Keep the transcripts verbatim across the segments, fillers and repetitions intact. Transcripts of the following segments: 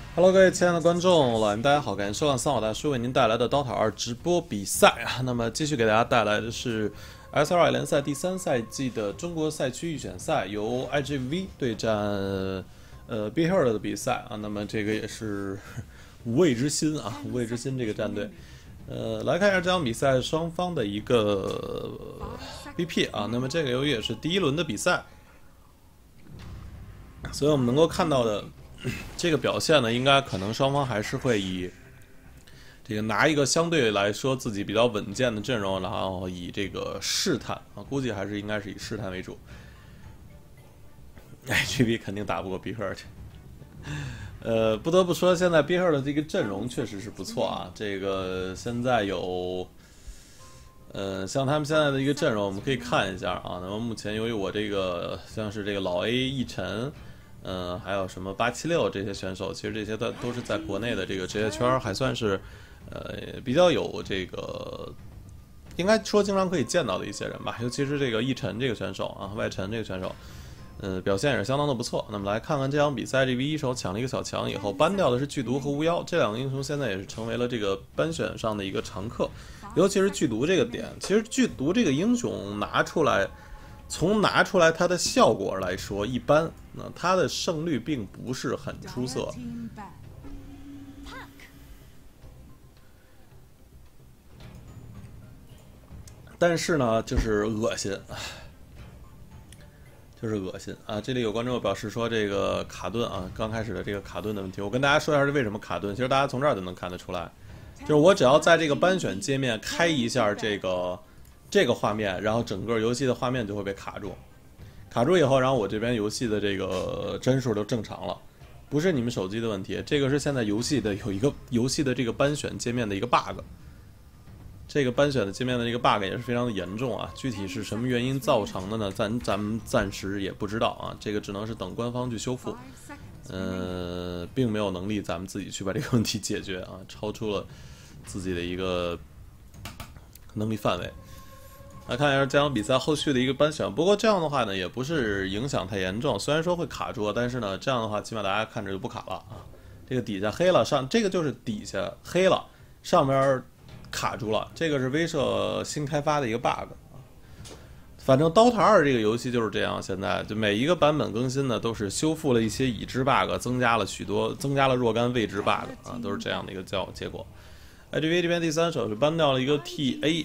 Hello，各位亲爱的观众，老爷们大家好，感谢收看三好大叔为您带来的 Dota 二直播比赛啊。那么继续给大家带来的是 S L 二联赛第三赛季的中国赛区预选赛，由 I G V 对战呃 B Herd 的比赛啊。那么这个也是无畏之心啊，无畏之心这个战队。呃，来看一下这场比赛双方的一个 B P 啊。那么这个由于也是第一轮的比赛，所以我们能够看到的。这个表现呢，应该可能双方还是会以这个拿一个相对来说自己比较稳健的阵容，然后以这个试探啊，估计还是应该是以试探为主。哎 ，G B 肯定打不过 B Herd。呃，不得不说，现在 B Herd 的这个阵容确实是不错啊。这个现在有，呃，像他们现在的一个阵容，我们可以看一下啊。那么目前由于我这个像是这个老 A 一晨。嗯、呃，还有什么八七六这些选手，其实这些都都是在国内的这个职业圈还算是，呃，比较有这个，应该说经常可以见到的一些人吧。尤其是这个易晨这个选手啊，外晨这个选手，呃，表现也是相当的不错。那么来看看这场比赛，这 V 一手抢了一个小强以后，搬掉的是剧毒和巫妖这两个英雄，现在也是成为了这个班选上的一个常客。尤其是剧毒这个点，其实剧毒这个英雄拿出来。从拿出来它的效果来说，一般，那它的胜率并不是很出色。但是呢，就是恶心，就是恶心啊！这里有观众表示说，这个卡顿啊，刚开始的这个卡顿的问题，我跟大家说一下是为什么卡顿。其实大家从这儿就能看得出来，就是我只要在这个班选界面开一下这个这个画面，然后整个游戏的画面就会被卡住。卡住以后，然后我这边游戏的这个帧数就正常了，不是你们手机的问题，这个是现在游戏的有一个游戏的这个班选界面的一个 bug， 这个班选的界面的这个 bug 也是非常的严重啊，具体是什么原因造成的呢？咱咱们暂时也不知道啊，这个只能是等官方去修复，呃，并没有能力咱们自己去把这个问题解决啊，超出了自己的一个能力范围。来看一下这场比赛后续的一个班选，不过这样的话呢，也不是影响太严重。虽然说会卡住，但是呢，这样的话起码大家看着就不卡了啊。这个底下黑了，上这个就是底下黑了，上边卡住了，这个是威慑新开发的一个 bug 啊。反正 Dota 二这个游戏就是这样，现在就每一个版本更新呢，都是修复了一些已知 bug， 增加了许多，增加了若干未知 bug 啊，都是这样的一个叫结果。I G V 这边第三手是搬掉了一个 T A。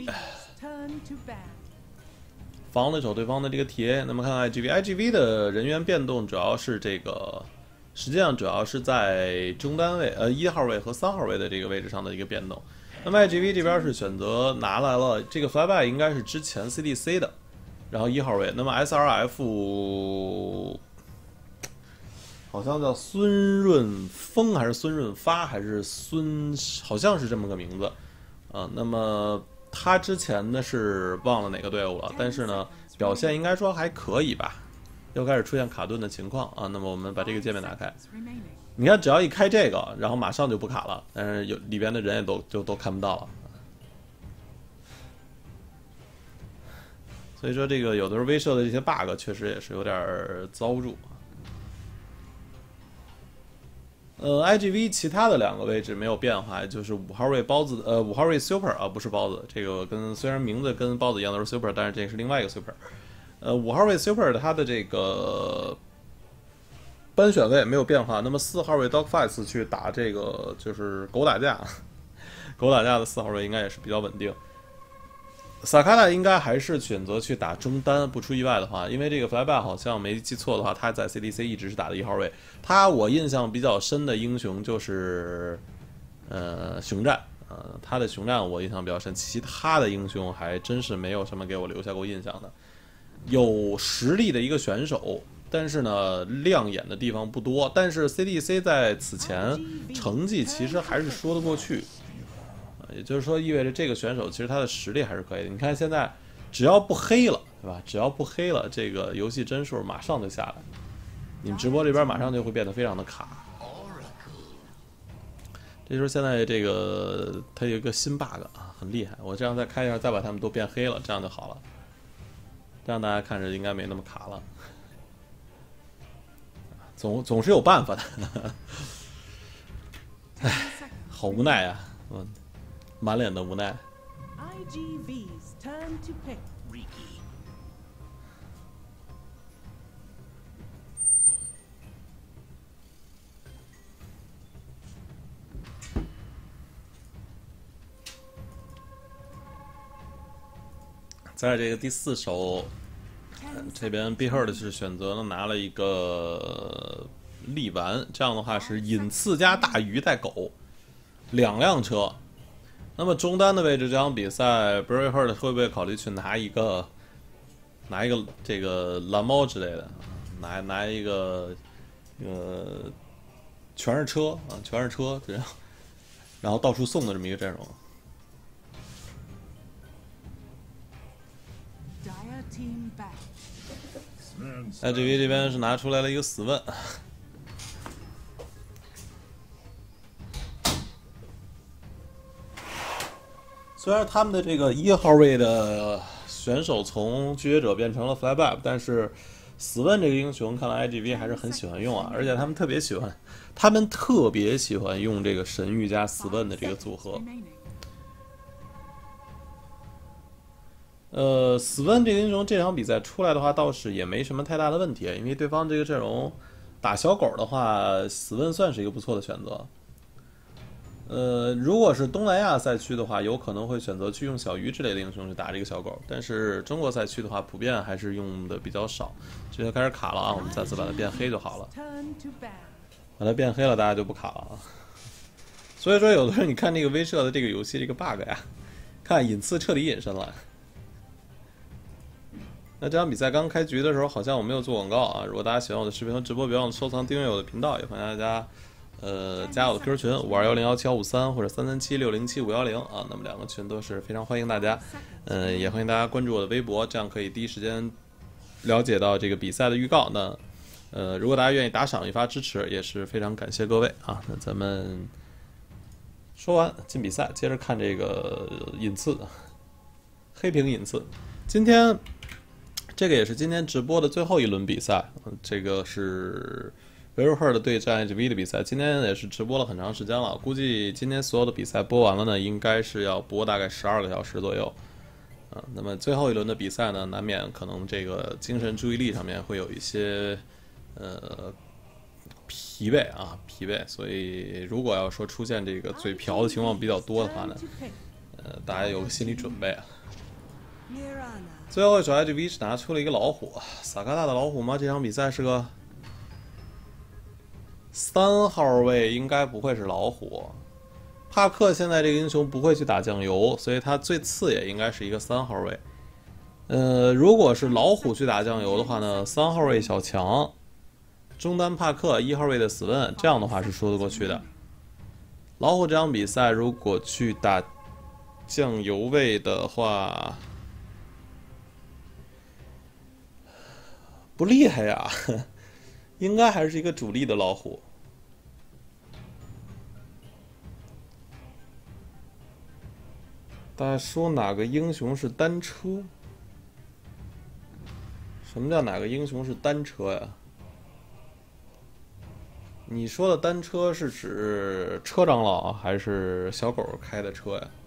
防了一手对方的这个 T A， 那么看看 I G V，I G V 的人员变动主要是这个，实际上主要是在中单位，呃一号位和三号位的这个位置上的一个变动。那么 I G V 这边是选择拿来了这个 flyby， 应该是之前 C D C 的，然后一号位。那么 S R F 好像叫孙润峰还是孙润发还是孙，好像是这么个名字啊。那么。他之前呢是忘了哪个队伍了，但是呢表现应该说还可以吧。又开始出现卡顿的情况啊，那么我们把这个界面打开，你看只要一开这个，然后马上就不卡了，但是有里边的人也都就都看不到了。所以说这个有的时候威慑的这些 bug 确实也是有点遭住。呃 ，I G V 其他的两个位置没有变化，就是五号位包子，呃，五号位 Super 啊，不是包子，这个跟虽然名字跟包子一样都是 Super， 但是这是另外一个 Super。呃，五号位 Super 它的这个班选位没有变化，那么四号位 Dogfights 去打这个就是狗打架，狗打架的四号位应该也是比较稳定。萨卡纳应该还是选择去打中单，不出意外的话，因为这个 flyby 好像没记错的话，他在 C D C 一直是打的一号位。他我印象比较深的英雄就是呃熊战，呃他的熊战我印象比较深，其他的英雄还真是没有什么给我留下过印象的。有实力的一个选手，但是呢亮眼的地方不多，但是 C D C 在此前成绩其实还是说得过去。也就是说，意味着这个选手其实他的实力还是可以的。你看现在，只要不黑了，对吧？只要不黑了，这个游戏帧数马上就下来，你们直播这边马上就会变得非常的卡。这就是现在这个它有一个新 bug 啊，很厉害。我这样再开一下，再把他们都变黑了，这样就好了。这样大家看着应该没那么卡了。总总是有办法的。 好无奈啊，嗯，满脸的无奈。在这个第四手，这边 Beheard 是选择了拿了一个力丸，这样的话是隐刺加大鱼带狗两辆车。那么中单的位置，这场比赛 Beheard 会不会考虑去拿一个拿一个这个蓝猫之类的，拿拿一个呃全是车啊，全是车这样，然后到处送的这么一个阵容。I G V 这边是拿出来了一个死问，虽然他们的这个一号位的选手从拒绝者变成了 Flyback， 但是死问这个英雄看来 I G V 还是很喜欢用啊，而且他们特别喜欢，他们特别喜欢用这个神域加死问的这个组合。呃，死问这个英雄这场比赛出来的话，倒是也没什么太大的问题，因为对方这个阵容打小狗的话，死问算是一个不错的选择。呃，如果是东南亚赛区的话，有可能会选择去用小鱼之类的英雄去打这个小狗，但是中国赛区的话，普遍还是用的比较少。这就开始卡了啊，我们再次把它变黑就好了。把它变黑了，大家就不卡了啊。所以说，有的时候你看这个威慑的这个游戏这个 bug 呀，看隐刺彻底隐身了。那这场比赛刚开局的时候，好像我没有做广告啊。如果大家喜欢我的视频和直播，别忘了收藏、订阅我的频道，也欢迎大家呃加我的 Q Q 群五二幺零幺七幺五三或者三三七六零七五幺零啊。那么两个群都是非常欢迎大家，嗯、呃，也欢迎大家关注我的微博，这样可以第一时间了解到这个比赛的预告。那呃，如果大家愿意打赏一发支持，也是非常感谢各位啊。那咱们说完进比赛，接着看这个隐刺黑屏隐刺，今天。这个也是今天直播的最后一轮比赛，这个是 Beheard 对战 I G V 的比赛，今天也是直播了很长时间了，估计今天所有的比赛播完了呢，应该是要播大概十二个小时左右。啊，那么最后一轮的比赛呢，难免可能这个精神注意力上面会有一些呃疲惫啊疲惫，所以如果要说出现这个嘴瓢的情况比较多的话呢，呃，大家有个心理准备啊。最后一手 I G V 是拿出了一个老虎，萨卡纳的老虎吗？这场比赛是个三号位，应该不会是老虎。帕克现在这个英雄不会去打酱油，所以他最次也应该是一个三号位。呃，如果是老虎去打酱油的话呢，三号位小强，中单帕克，一号位的死问，这样的话是说得过去的。老虎这场比赛如果去打酱油位的话，不厉害呀，应该还是一个主力的老虎。大家说哪个英雄是单车？什么叫哪个英雄是单车呀？你说的单车是指车长老还是小狗开的车呀？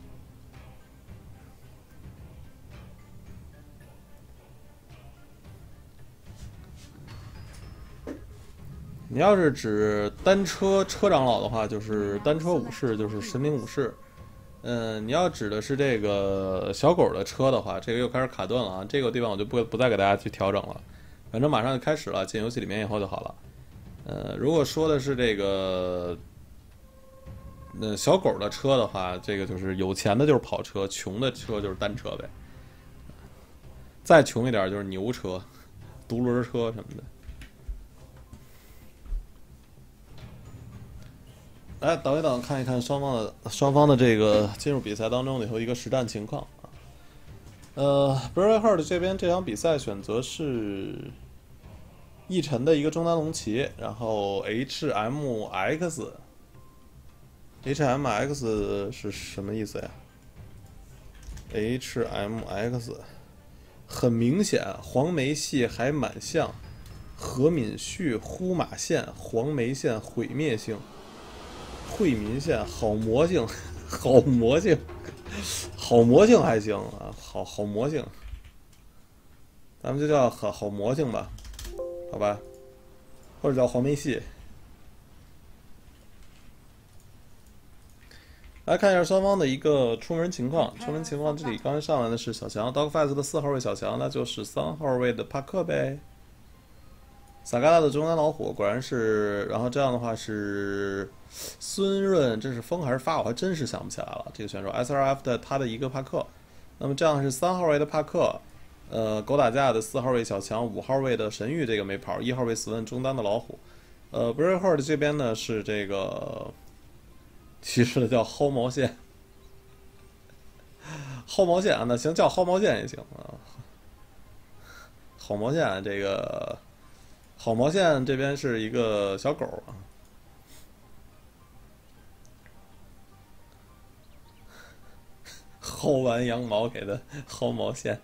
你要是指单车车长老的话，就是单车武士，就是神灵武士。嗯，你要指的是这个小狗的车的话，这个又开始卡顿了啊！这个地方我就不不再给大家去调整了，反正马上就开始了，进游戏里面以后就好了。呃，如果说的是这个，呃，小狗的车的话，这个就是有钱的就是跑车，穷的车就是单车呗。再穷一点就是牛车、独轮车什么的。来等一等，看一看双方的双方的这个进入比赛当中的以后一个实战情况啊。呃 ，Beheard 这边这场比赛选择是翼晨的一个中单龙骑，然后 H M X，H M X 是什么意思呀 ？H M X 很明显，黄梅系还蛮像何敏旭呼马线黄梅线毁灭性。 惠民县好魔性，好魔性，好魔性还行啊，好好魔性，咱们就叫好好魔性吧，好吧，或者叫黄梅戏。来看一下双方的一个出门情况。出门情况，这里刚才上来的是小强 ，Dogfights 的四号位小强，那就是三号位的帕克呗。萨嘎拉的中央老虎果然是，然后这样的话是孙润，这是封还是发？我还真是想不起来了。这个选手 S R F 的他的一个帕克，那么这样是三号位的帕克，呃，狗打架的四号位小强，五号位的神域这个没跑，一号位死问中单的老虎，呃 b r a v e Heart 这边呢是这个。提示的叫薅毛线，薅毛线啊，那行叫薅毛线也行啊。薅毛线这个，薅毛线这边是一个小狗啊。薅完羊毛给它薅毛线。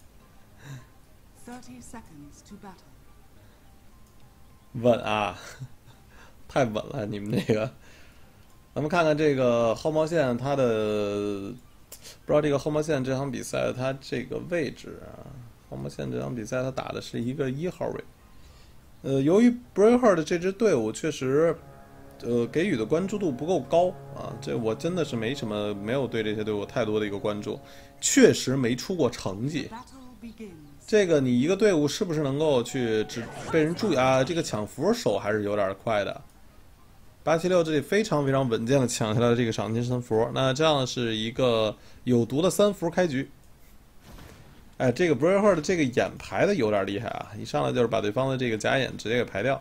稳啊，太稳了，你们这个。咱们看看这个薅毛线，它的不知道这个薅毛线这场比赛它这个位置啊，薅毛线这场比赛它打的是一个一号位。呃，由于 Braveheart 的这支队伍确实，呃，给予的关注度不够高啊，这我真的是没什么没有对这些队伍太多的一个关注，确实没出过成绩。这个你一个队伍是不是能够去只被人注意啊？这个抢符手还是有点快的。八七六这里非常非常稳健的抢下来了这个赏金神符，那这样是一个有毒的三符开局。哎，这个 Braveheart 的这个眼排的有点厉害啊！一上来就是把对方的这个假眼直接给排掉。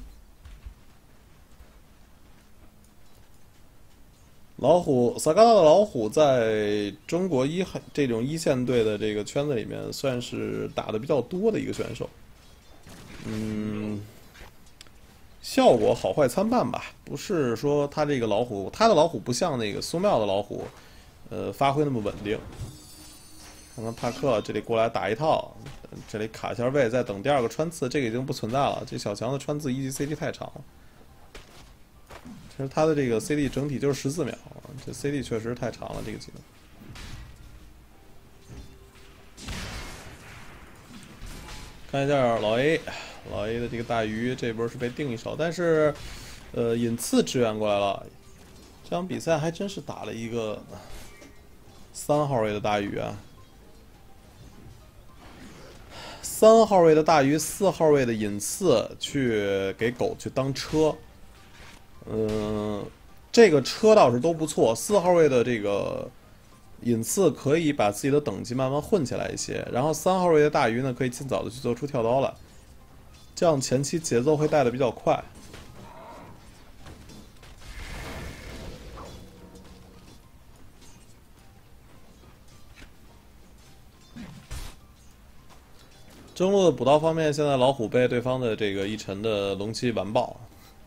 老虎萨嘎拉的老虎在中国一这种一线队的这个圈子里面，算是打的比较多的一个选手。嗯。效果好坏参半吧，不是说他这个老虎，他的老虎不像那个苏妙的老虎，呃，发挥那么稳定。看看帕克这里过来打一套，这里卡一下位，再等第二个穿刺，这个已经不存在了。这小强的穿刺一级 C D 太长了，其实他的这个 C D 整体就是十四秒，这 C D 确实太长了，这个技能。看一下老 A。老 A 的这个大鱼这波是被定一手，但是，呃，引刺支援过来了。这场比赛还真是打了一个三号位的大鱼啊，三号位的大鱼，四号位的引刺去给狗去当车。嗯，这个车倒是都不错。四号位的这个引刺可以把自己的等级慢慢混起来一些，然后三号位的大鱼呢，可以尽早的去做出跳刀了。这样前期节奏会带的比较快。中路的补刀方面，现在老虎被对方的这个一沉的龙骑完爆。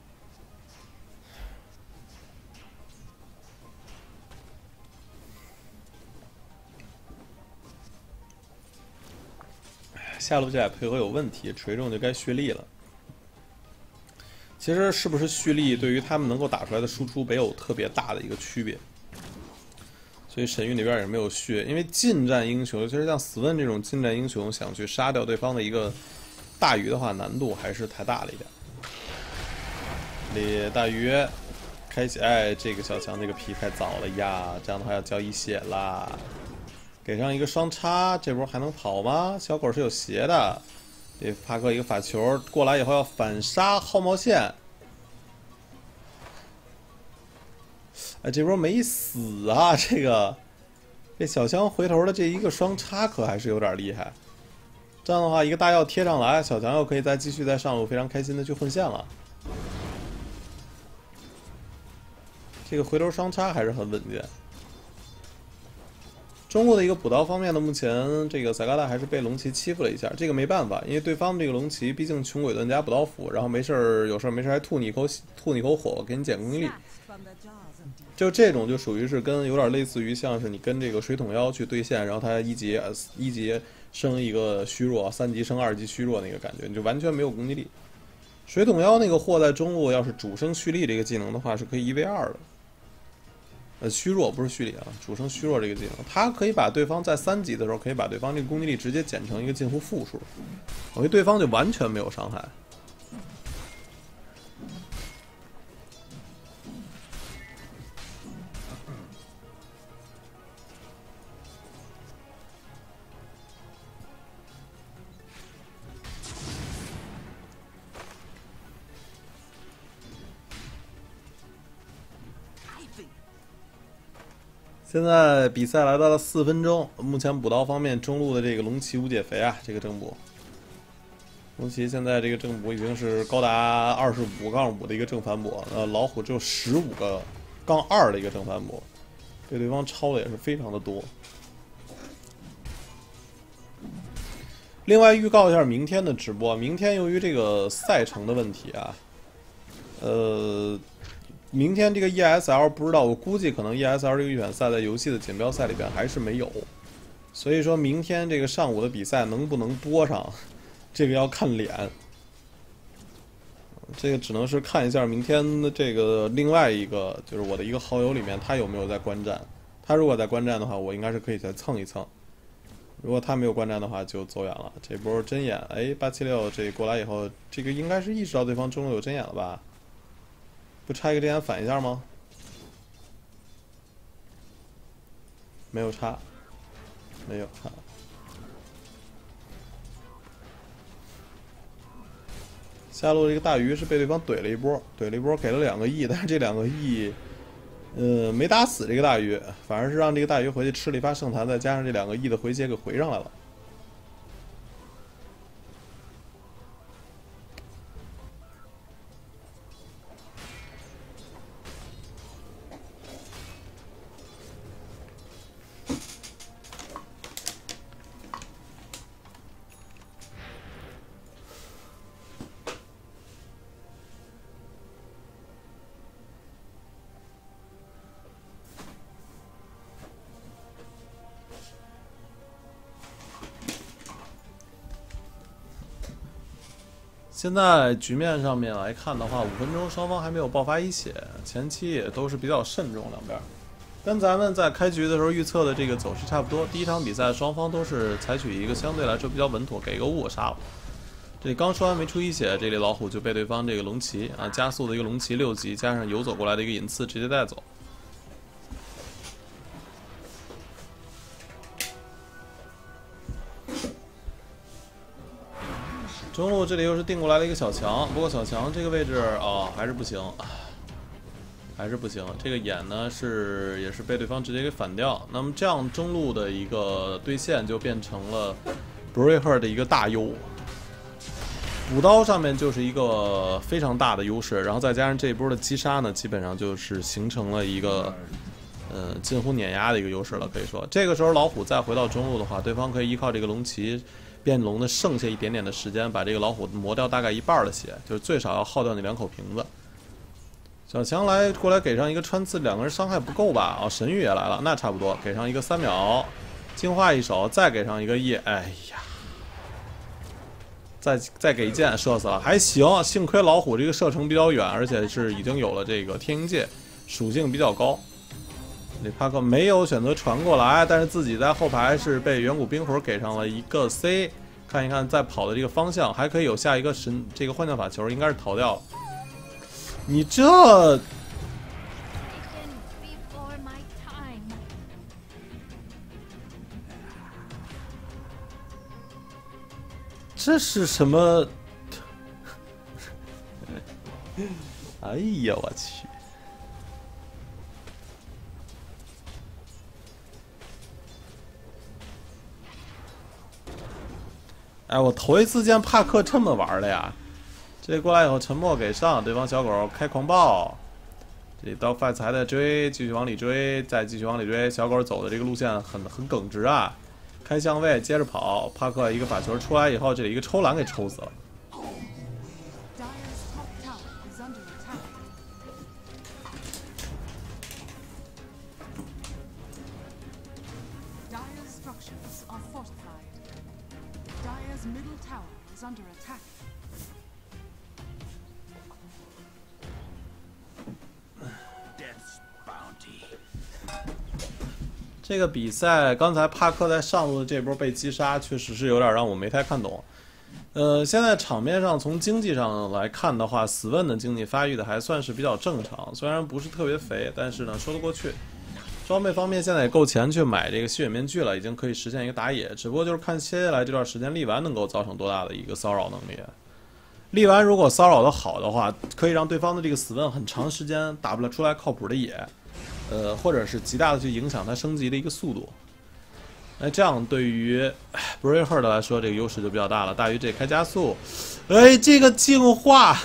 下路这俩配合有问题，锤中就该蓄力了。其实是不是蓄力，对于他们能够打出来的输出没有特别大的一个区别。所以神域那边也没有蓄，因为近战英雄，尤其是像死问这种近战英雄，想去杀掉对方的一个大鱼的话，难度还是太大了一点。里大鱼开启，哎，这个小强这个皮开早了呀，这样的话要交一血啦。给上一个双叉，这波还能跑吗？小狗是有鞋的，给帕克一个法球过来以后要反杀薅毛线。哎，这波没死啊！这个这小强回头的这一个双叉可还是有点厉害。这样的话，一个大药贴上来，小强又可以再继续在上路非常开心的去混线了。这个回头双叉还是很稳健。中路的一个补刀方面呢，目前这个萨嘎拉还是被龙骑欺负了一下，这个没办法，因为对方这个龙骑毕竟穷鬼盾加补刀斧，然后没事儿有事儿没事儿还吐你一口吐你一口火，给你减攻击力。就这种就属于是跟有点类似于像是你跟这个水桶妖去对线，然后他一级一级升一个虚弱，三级升二级虚弱那个感觉，你就完全没有攻击力。水桶妖那个货在中路要是主升蓄力这个技能的话，是可以一 v 二的。 呃，虚弱不是虚力啊，主升虚弱这个技能，它可以把对方在三级的时候，可以把对方这个攻击力直接减成一个近乎负数，我觉得对方就完全没有伤害。现在比赛来到了四分钟，目前补刀方面，中路的这个龙骑无解肥啊，这个正补，龙骑现在这个正补已经是高达二十五杠五的一个正反补，呃，老虎只有十五个杠二的一个正反补，被对方超的也是非常的多。另外预告一下明天的直播，明天由于这个赛程的问题啊，呃。明天这个 E S L 不知道，我估计可能 E S L 这个预选赛在游戏的锦标赛里边还是没有，所以说明天这个上午的比赛能不能播上，这个要看脸，这个只能是看一下明天的这个另外一个就是我的一个好友里面他有没有在观战，他如果在观战的话，我应该是可以再蹭一蹭，如果他没有观战的话就走远了。这波针眼，哎，八七六这过来以后，这个应该是意识到对方中路有针眼了吧？不插一个针眼反一下吗？没有插，没有插。下路这个大鱼是被对方怼了一波，怼了一波，给了两个 E， 但是这两个 E， 呃，没打死这个大鱼，反而是让这个大鱼回去吃了一发圣坛，再加上这两个 E 的回血给回上来了。现在局面上面来看的话，五分钟双方还没有爆发一血，前期也都是比较慎重两边，跟咱们在开局的时候预测的这个走势差不多。第一场比赛双方都是采取一个相对来说比较稳妥，给个五我杀了。这刚说完没出一血，这里老虎就被对方这个龙骑啊加速的一个龙骑六级，加上游走过来的一个引刺直接带走。中路这里又是定过来了一个小强，不过小强这个位置啊、哦、还是不行，还是不行。这个眼呢是也是被对方直接给反掉。那么这样中路的一个对线就变成了 Breaker 的一个大优，补刀上面就是一个非常大的优势，然后再加上这一波的击杀呢，基本上就是形成了一个呃近乎碾压的一个优势了。可以说，这个时候老虎再回到中路的话，对方可以依靠这个龙骑。变龙的剩下一点点的时间，把这个老虎磨掉大概一半的血，就是最少要耗掉那两口瓶子。小强来过来给上一个穿刺，两个人伤害不够吧？哦，神域也来了，那差不多，给上一个三秒，净化一手，再给上一个 E， 哎呀，再再给一箭，射死了，还行，幸亏老虎这个射程比较远，而且是已经有了这个天鹰戒，属性比较高。这帕克没有选择传过来，但是自己在后排是被远古冰火给上了一个 C， 看一看在跑的这个方向，还可以有下一个神这个幻象法球，应该是逃掉了。你这这是什么？哎呀，我去！哎，我头一次见帕克这么玩的呀！这过来以后，沉默给上，对方小狗开狂暴，这到 fight 还在追，继续往里追，再继续往里追。小狗走的这个路线很很耿直啊，开相位接着跑，帕克一个法球出来以后，这里一个抽蓝给抽死了。 这个比赛刚才帕克在上路的这波被击杀，确实是有点让我没太看懂。呃，现在场面上从经济上来看的话，死问的经济发育的还算是比较正常，虽然不是特别肥，但是呢说得过去。装备方面现在也够钱去买这个吸血面具了，已经可以实现一个打野，只不过就是看接下来这段时间力丸能够造成多大的一个骚扰能力。力丸如果骚扰的好的话，可以让对方的这个死问很长时间打不出来靠谱的野，呃，或者是极大的去影响他升级的一个速度。那这样对于 Braveheart 来说，这个优势就比较大了。大鱼这开加速，哎，这个净化，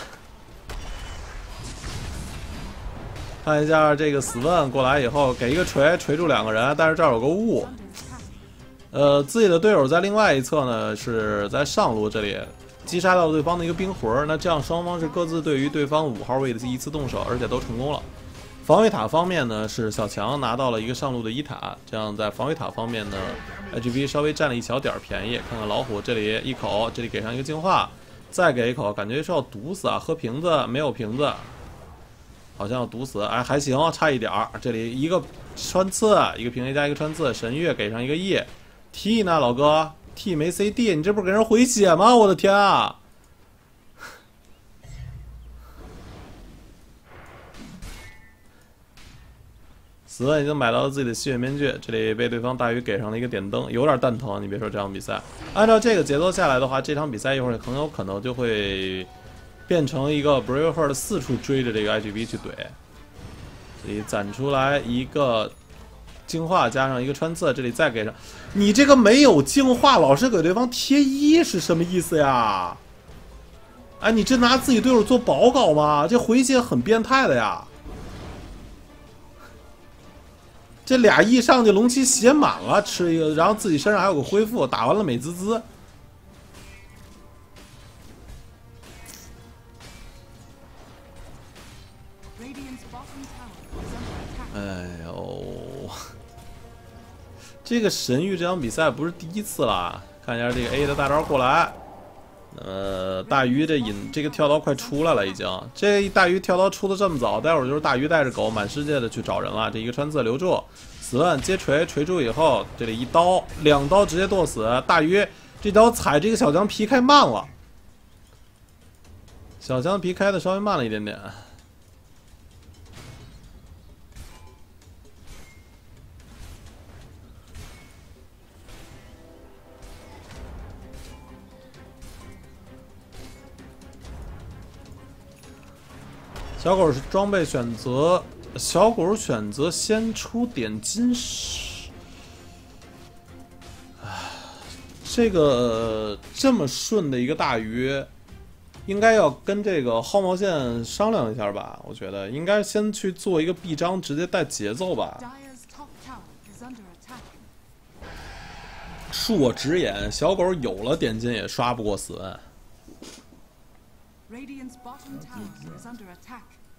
看一下这个死问过来以后，给一个锤锤住两个人，但是这儿有个雾。呃，自己的队友在另外一侧呢，是在上路这里。击杀到对方的一个冰魂，那这样双方是各自对于对方五号位的一次动手，而且都成功了。防御塔方面呢，是小强拿到了一个上路的一塔，这样在防御塔方面呢 ，H B 稍微占了一小点便宜。看看老虎这里一口，这里给上一个净化，再给一口，感觉是要毒死啊！喝瓶子没有瓶子，好像要毒死，哎还行，差一点儿。这里一个穿刺，一个平 A 加一个穿刺，神月给上一个 E T 呢，老哥。T 没 C D， 你这不是给人回血吗？我的天啊！死问已经买到了自己的吸血面具，这里被对方大鱼给上了一个点灯，有点蛋疼。你别说这场比赛，按照这个节奏下来的话，这场比赛一会儿很有可能就会变成一个 Braveheart 四处追着这个 I G B 去怼。这里攒出来一个。净化加上一个穿刺，这里再给上，你这个没有净化，老是给对方贴一是什么意思呀？哎，你这拿自己队友做保搞吗？这回血很变态的呀！这俩 E 上去龙骑血满了，吃一个，然后自己身上还有个恢复，打完了美滋滋。哎呦！这个神域这场比赛不是第一次了，看一下这个 A 的大招过来，呃，大鱼这引这个跳刀快出来了，已经。这大鱼跳刀出的这么早，待会儿就是大鱼带着狗满世界的去找人了。这一个穿刺留住，死问接锤锤住以后，这里一刀两刀直接剁死大鱼。这刀踩这个小强皮开慢了，小强皮开的稍微慢了一点点。小狗是装备选择，小狗选择先出点金石。这个这么顺的一个大鱼，应该要跟这个号冒线商量一下吧？我觉得应该先去做一个臂章，直接带节奏吧。恕我直言，小狗有了点金也刷不过死问。Radiant's bottom tower is under attack.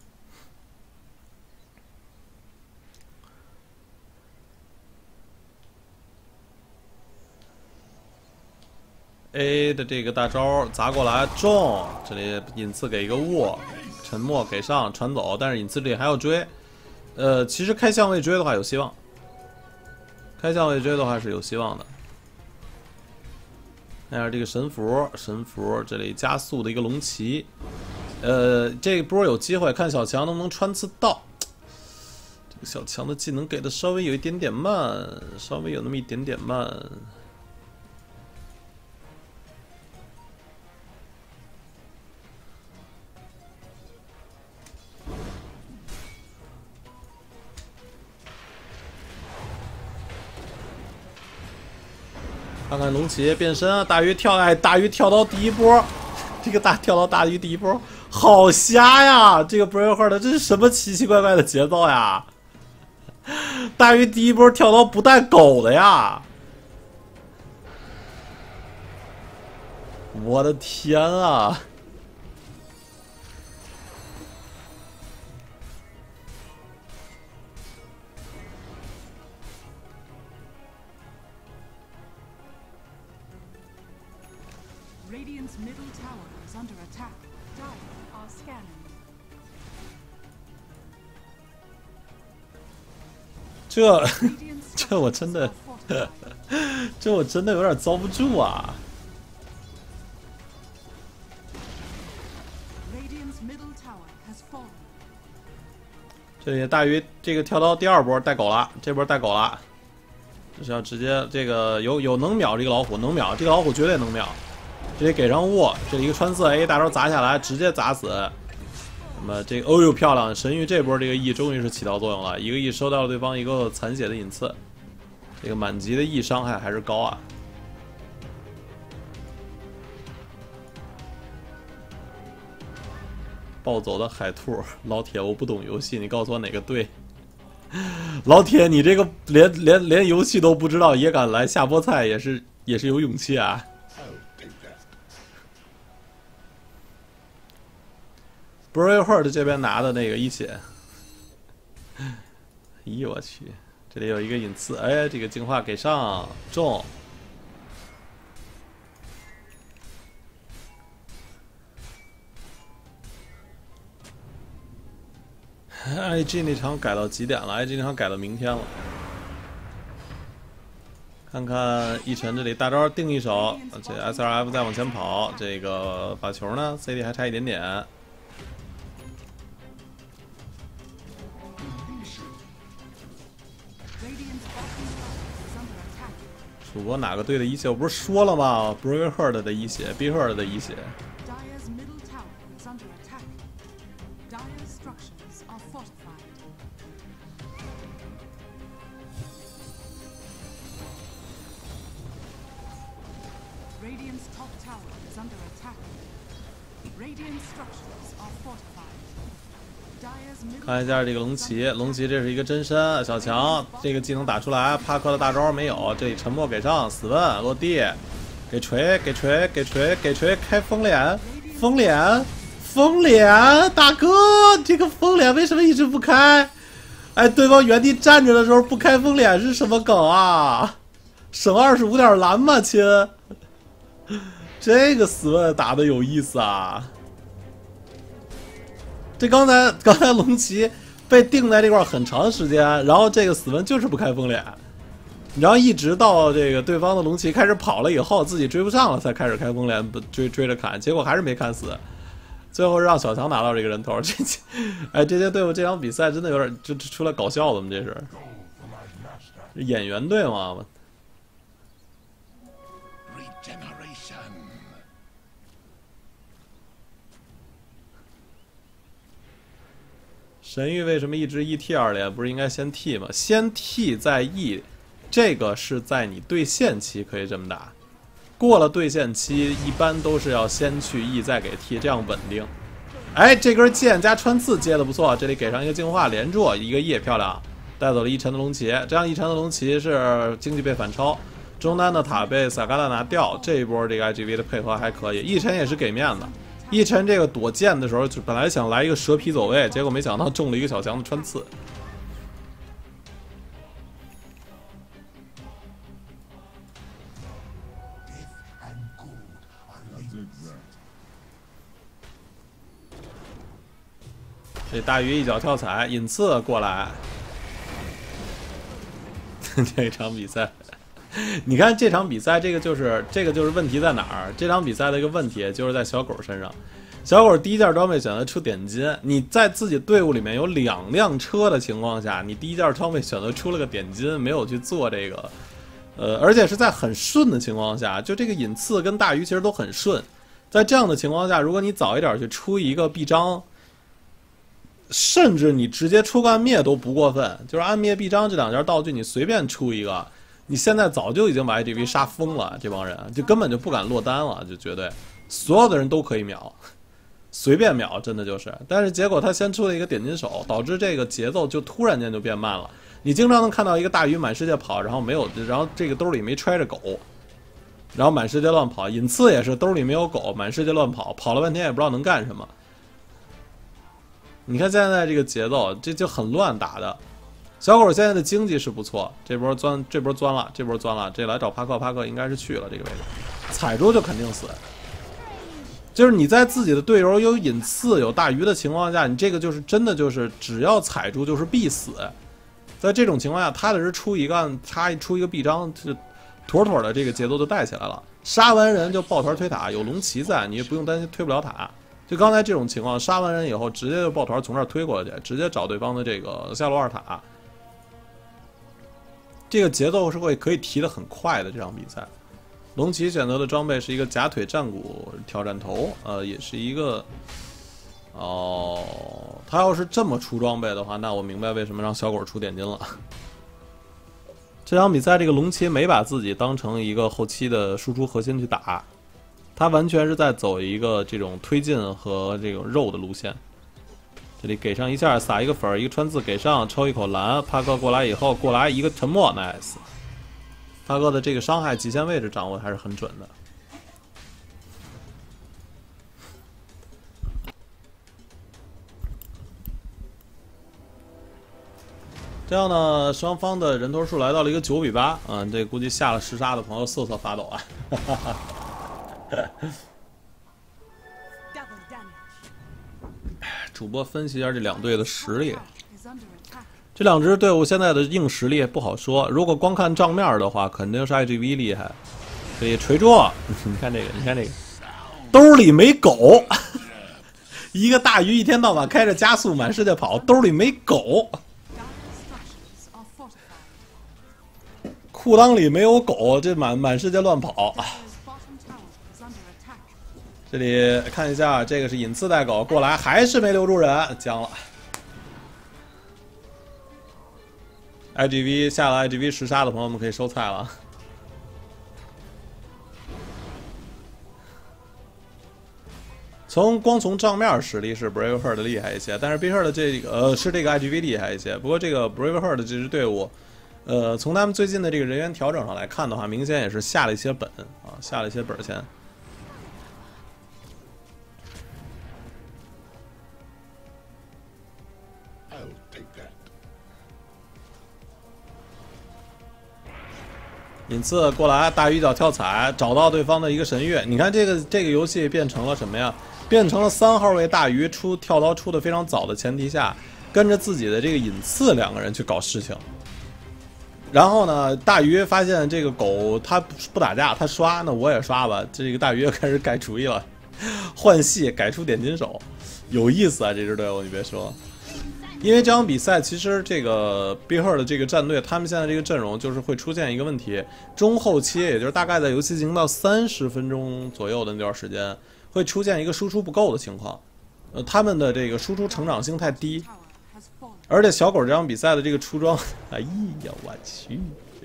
A 的这个大招砸过来中，这里隐刺给一个雾，沉默给上传走，但是隐刺这里还要追。呃，其实开相位追的话有希望，开相位追的话是有希望的。看下这个神符，神符这里加速的一个龙骑，呃，这波有机会看小强能不能穿刺到。这个小强的技能给的稍微有一点点慢，稍微有那么一点点慢。看看龙骑变身啊，大鱼跳，哎，大鱼跳刀第一波，这个大跳刀大鱼第一波，好瞎呀！这个 Braveheart 这是什么奇奇怪怪的节奏呀？大鱼第一波跳刀不带狗的呀！我的天啊！Radiant's middle tower is under attack. Dire are scanning. 这这我真的，这我真的有点遭不住啊！这里大鱼这个跳到第二波带狗了，这波带狗了，这是要直接这个有有能秒这个老虎，能秒这个老虎绝对能秒。这里给上雾，这里一个穿刺 A 大招砸下来，直接砸死。那么这个哦呦漂亮，神域这波这个 E 终于是起到作用了，一个 E 收到了对方一个残血的隐刺，这个满级的 E 伤害还是高啊。暴走的海兔，老铁，我不懂游戏，你告诉我哪个对？老铁，你这个连连连游戏都不知道也敢来下菠菜，也是也是有勇气啊。Braveheart 这边拿的那个一血，哎呦我去，这里有一个隐刺，哎，这个净化给上中。I G 那场改到几点了 ？I G 那场改到明天了。看看一晨这里大招定一手，这 S R F 再往前跑，这个把球呢 C D 还差一点点。主播哪个队的一血？我不是说了吗 ？Braveheart 的一血 ，Beheart 的一血。看一下这个龙骑，龙骑这是一个真身，小强这个技能打出来，帕克的大招没有，这里沉默给上，死问落地，给锤给锤给锤给锤，开风脸风脸风脸，大哥这个风脸为什么一直不开？哎，对方原地站着的时候不开风脸是什么梗啊？省二十五点蓝吗亲？这个死问打的有意思啊！这刚才刚才龙骑被定在这块很长时间，然后这个死问就是不开风脸，然后一直到这个对方的龙骑开始跑了以后，自己追不上了，才开始开风脸追追着砍，结果还是没砍死，最后让小强拿到这个人头。这哎，这些队伍这场比赛真的有点就出来搞笑了吗？这是演员队吗？神域为什么一直 E T 二连？不是应该先 T 吗？先 T 再 E， 这个是在你对线期可以这么打。过了对线期，一般都是要先去 E 再给 T， 这样稳定。哎，这根剑加穿刺接的不错，这里给上一个净化连住，一个 E 漂亮，带走了一尘的龙骑。这样一尘的龙骑是经济被反超，中单的塔被萨嘎达拿掉。这一波这个 I G V 的配合还可以，一尘也是给面子。一晨这个躲剑的时候，就本来想来一个蛇皮走位，结果没想到中了一个小强的穿刺。这大鱼一脚跳踩，隐刺过来。这场比赛。你看这场比赛，这个就是这个就是问题在哪儿？这场比赛的一个问题就是在小狗身上。小狗第一件装备选择出点金，你在自己队伍里面有两辆车的情况下，你第一件装备选择出了个点金，没有去做这个，呃，而且是在很顺的情况下，就这个隐刺跟大鱼其实都很顺。在这样的情况下，如果你早一点去出一个臂章，甚至你直接出个暗灭都不过分，就是暗灭臂章这两件道具，你随便出一个。你现在早就已经把 I G V 杀疯了，这帮人就根本就不敢落单了，就绝对所有的人都可以秒，随便秒，真的就是。但是结果他先出了一个点金手，导致这个节奏就突然间就变慢了。你经常能看到一个大鱼满世界跑，然后没有，然后这个兜里没揣着狗，然后满世界乱跑。隐刺也是兜里没有狗，满世界乱跑，跑了半天也不知道能干什么。你看现在这个节奏，这就很乱打的。小狗现在的经济是不错，这波钻，这波钻了，这波钻了，这来找帕克，帕克应该是去了这个位置，踩住就肯定死。就是你在自己的队友有隐刺、有大鱼的情况下，你这个就是真的就是只要踩住就是必死。 在这种情况下，踏踏实实出一个，他一出一个臂章，就妥妥的这个节奏就带起来了。杀完人就抱团推塔，有龙骑在，你也不用担心推不了塔。就刚才这种情况，杀完人以后，直接就抱团从这儿推过去，直接找对方的这个下路二塔。这个节奏是会可以提得很快的这场比赛。龙骑选择的装备是一个假腿战鼓挑战头，呃，也是一个。哦，他要是这么出装备的话，那我明白为什么让小狗出点金了。这场比赛，这个龙骑没把自己当成一个后期的输出核心去打，他完全是在走一个这种推进和这种肉的路线。这里给上一下，撒一个粉儿，一个穿刺给上，抽一口蓝。帕克过来以后，过来一个沉默 ，nice。帕克的这个伤害极限位置掌握还是很准的。这样呢，双方的人头数来到了一个九比八，嗯，这估计下了十杀的朋友瑟瑟发抖啊。主播分析一下这两队的实力，这两支队伍现在的硬实力不好说。如果光看账面的话，肯定是 I G V 厉害。所以锤柱，你看这个，你看这个，兜里没狗，一个大鱼一天到晚开着加速满世界跑，兜里没狗。裤裆里没有狗，这满满世界乱跑。这里看一下，这个是引刺带狗过来，还是没留住人，僵了。I G V 下了 I G V 十杀的朋友们可以收菜了。从光从账面实力是 Braveheart 厉害一些，但是 Braveheart 这个呃是这个 I G V 厉害一些。不过这个 Braveheart 这支队伍。呃，从他们最近的这个人员调整上来看的话，明显也是下了一些本啊，下了一些本钱。引刺过来，大鱼角跳踩，找到对方的一个神域。你看这个这个游戏变成了什么呀？变成了三号位大鱼出跳刀出的非常早的前提下，跟着自己的这个引刺两个人去搞事情。然后呢，大鱼发现这个狗它不打架，它刷，那我也刷吧。这个大鱼又开始改主意了，换系改出点金手，有意思啊！这支队伍你别说，因为这场比赛其实这个 Braveheart 的这个战队，他们现在这个阵容就是会出现一个问题，中后期也就是大概在游戏进行到三十分钟左右的那段时间，会出现一个输出不够的情况，呃，他们的这个输出成长性太低。而且小狗这场比赛的这个出装，哎呀，我去！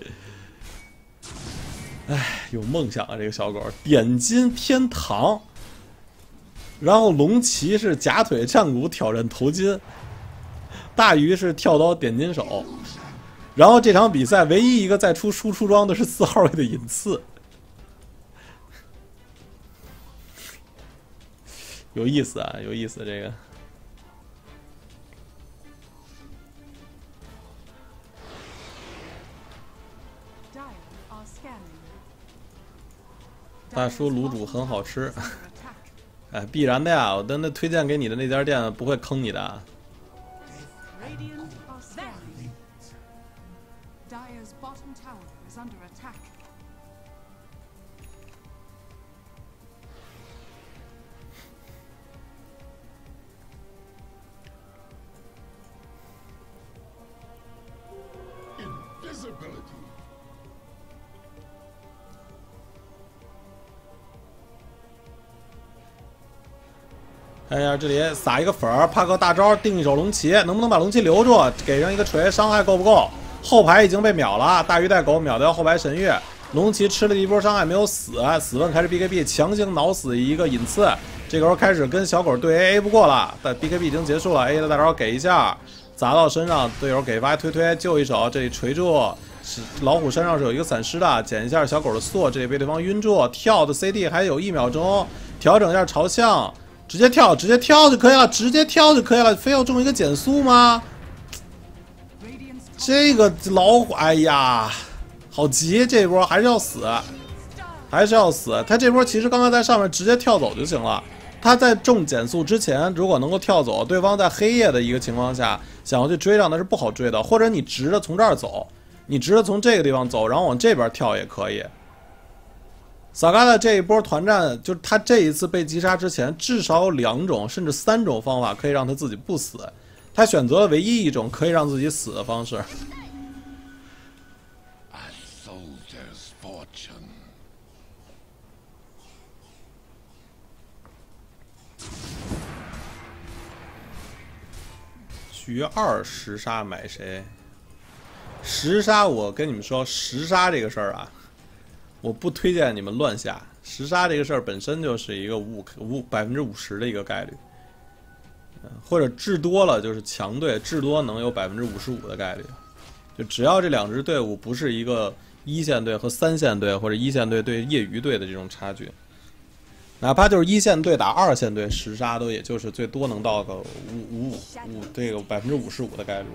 哎，有梦想啊，这个小狗点金天堂，然后龙骑是假腿战鼓挑战头金，大鱼是跳刀点金手，然后这场比赛唯一一个在出输出装的是四号位的引刺，有意思啊，有意思这个。大叔卤煮很好吃，哎，必然的呀！我真的推荐给你的那家店不会坑你的。看一下这里撒一个粉儿，帕克大招定一手龙骑，能不能把龙骑留住？给上一个锤，伤害够不够？后排已经被秒了，大鱼带狗秒掉后排神域，龙骑吃了一波伤害没有死，死问开始 B K B 强行挠死一个引刺，这个时候开始跟小狗对 A A 不过了，但 B K B 已经结束了 ，A 的大招给一下，砸到身上，队友给 Y 推推救一手，这里锤住，老虎身上是有一个闪失的，捡一下小狗的速，这里被对方晕住，跳的 C D 还有一秒钟，调整一下朝向。直接跳，直接跳就可以了，直接跳就可以了，非要中一个减速吗？这个老虎，哎呀，好急！这波还是要死，还是要死。他这波其实刚才在上面直接跳走就行了， 他在中减速之前，如果能够跳走，对方在黑夜的一个情况下想要去追上，那是不好追的。或者你直着从这儿走，你直着从这个地方走，然后往这边跳也可以。萨嘎的这一波团战，就是他这一次被击杀之前，至少有两种甚至三种方法可以让他自己不死，他选择了唯一一种可以让自己死的方式。局二十杀买谁？十杀，我跟你们说，十杀这个事儿啊，我不推荐你们乱下。十杀这个事儿本身就是一个五五百分之五十的一个概率，或者至多了就是强队至多能有百分之五十五的概率。就只要这两支队伍不是一个一线队和三线队或者一线队对业余队的这种差距。哪怕就是一线队打二线队十杀，都也就是最多能到个五五五五这个百分之五十五的概率。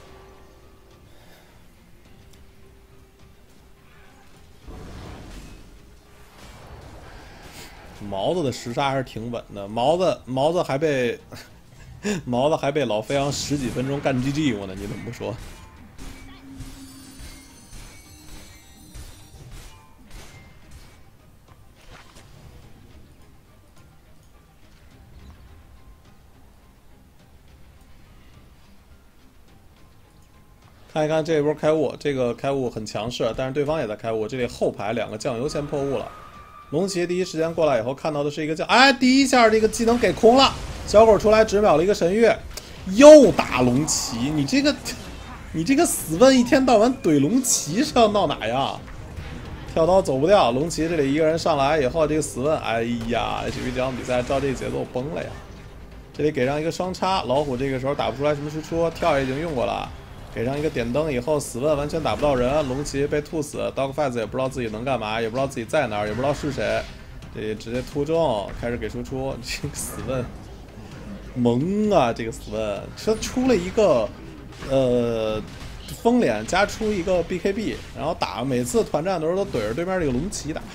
毛子的十杀还是挺稳的，毛子毛子还被毛子还被老飞扬十几分钟干 G G 过呢，你怎么不说？看一看这一波开悟，这个开悟很强势，但是对方也在开悟。这里后排两个酱油先破悟了，龙骑第一时间过来以后看到的是一个酱，哎，第一下这个技能给空了，小狗出来直秒了一个神域，又打龙骑，你这个你这个死问一天到晚怼龙骑是要闹哪样？跳刀走不掉，龙骑这里一个人上来以后，这个死问，哎呀，这这场比赛照这个节奏崩了呀！这里给上一个双叉，老虎这个时候打不出来什么输出，跳已经用过了。给上一个点灯以后，死问完全打不到人，龙骑被吐死 ，Dogfights 也不知道自己能干嘛，也不知道自己在哪儿，也不知道是谁，这直接突中，开始给输出。这个死问萌啊，这个死问，这出了一个呃风脸加出一个 B K B， 然后打每次团战的时候都怼着对面这个龙骑打。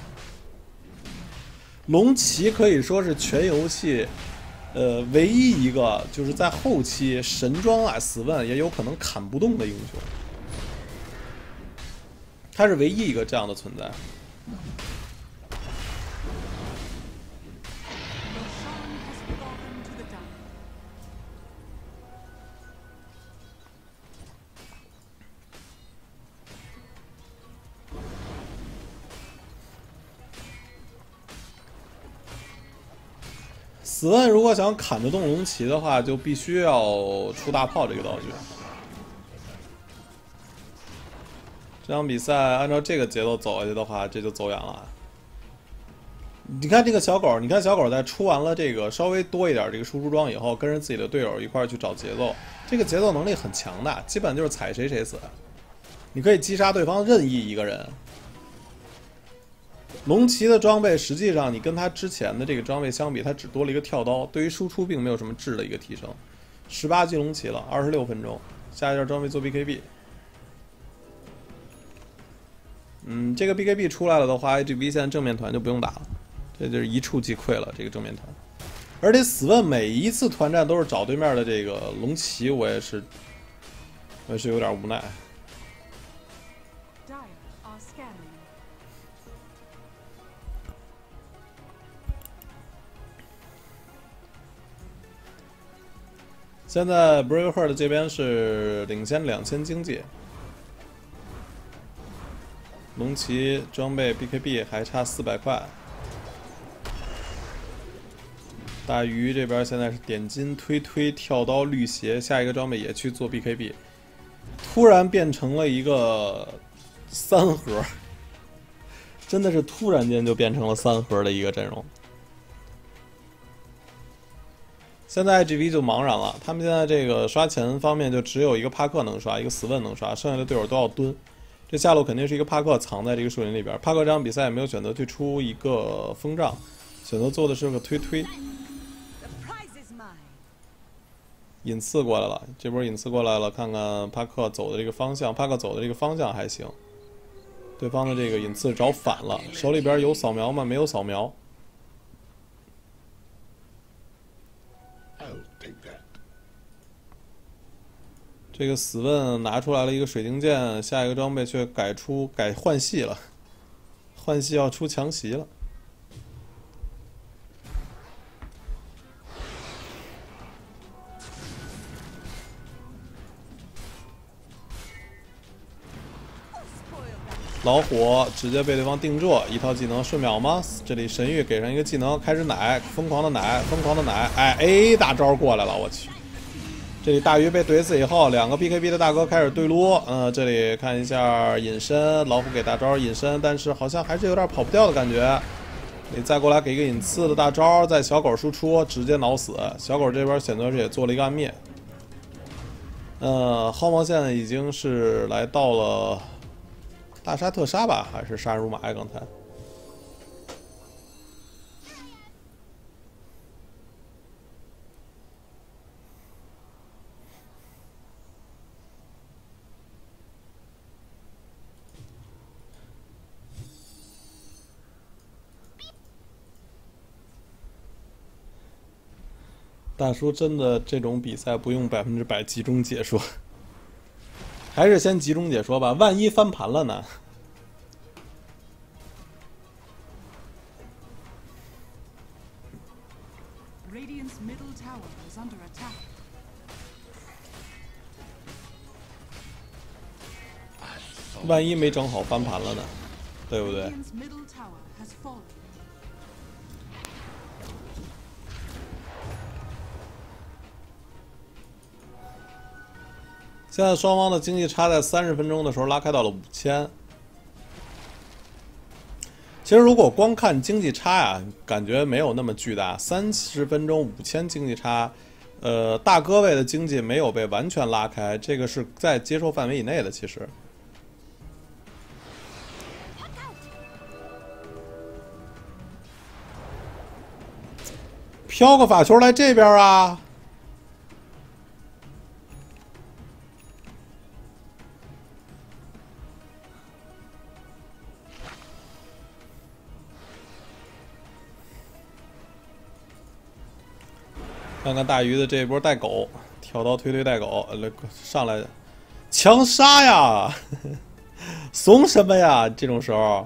龙骑可以说是全游戏。呃，唯一一个就是在后期神装啊，死问也有可能砍不动的英雄，他是唯一一个这样的存在。死问如果想砍得动龙骑的话，就必须要出大炮这个道具。这场比赛按照这个节奏走下去的话，这就走远了。你看这个小狗，你看小狗在出完了这个稍微多一点这个输出装以后，跟着自己的队友一块去找节奏，这个节奏能力很强的，基本就是踩谁谁死。你可以击杀对方任意一个人。龙骑的装备实际上，你跟他之前的这个装备相比，它只多了一个跳刀，对于输出并没有什么质的一个提升。十八级龙骑了，二十六分钟，下一件装备做 B K B。嗯，这个 B K B 出来了的话 ，A G B 现在正面团就不用打了，这就是一触即溃了。这个正面团，而且死问每一次团战都是找对面的这个龙骑，我也是，我也是有点无奈。现在 Braveheart 这边是领先两千经济，龙骑装备 B K B 还差四百块。大鱼这边现在是点金推推跳刀绿鞋，下一个装备也去做 B K B， 突然变成了一个三盒，真的是突然间就变成了三盒的一个阵容。现在 I G V 就茫然了，他们现在这个刷钱方面就只有一个帕克能刷，一个死问能刷，剩下的队友都要蹲。这下路肯定是一个帕克藏在这个树林里边，帕克这场比赛也没有选择去出一个风杖，选择做的是个推推。引刺过来了，这波引刺过来了，看看帕克走的这个方向，帕克走的这个方向还行。对方的这个引刺找反了，手里边有扫描吗？没有扫描。 这个死问拿出来了一个水晶剑，下一个装备却改出改换系了，换系要出强袭了。老虎直接被对方定住，一套技能瞬秒吗？这里神域给上一个技能，开始奶，疯狂的奶，疯狂的奶，哎 ，A 大招过来了，我去！这里大鱼被怼死以后，两个 B K B 的大哥开始对撸，嗯、呃，这里看一下隐身，老虎给大招隐身，但是好像还是有点跑不掉的感觉。你再过来给一个隐刺的大招，在小狗输出，直接挠死。小狗这边选择是也做了一个暗灭。呃，薅毛线已经是来到了。大杀特杀吧，还是杀人如麻呀？刚才大叔真的这种比赛不用百分之百集中解说，还是先集中解说吧，万一翻盘了呢？万一没整好翻盘了呢？对不对？现在双方的经济差在三十分钟的时候拉开到了五千。其实如果光看经济差呀、啊，感觉没有那么巨大。三十分钟五千经济差，呃，大哥位的经济没有被完全拉开，这个是在接受范围以内的。其实，飘个法球来这边啊！看看大鱼的这一波带狗，跳刀推推带狗，呃，上来强杀呀！怂什么呀？这种时候，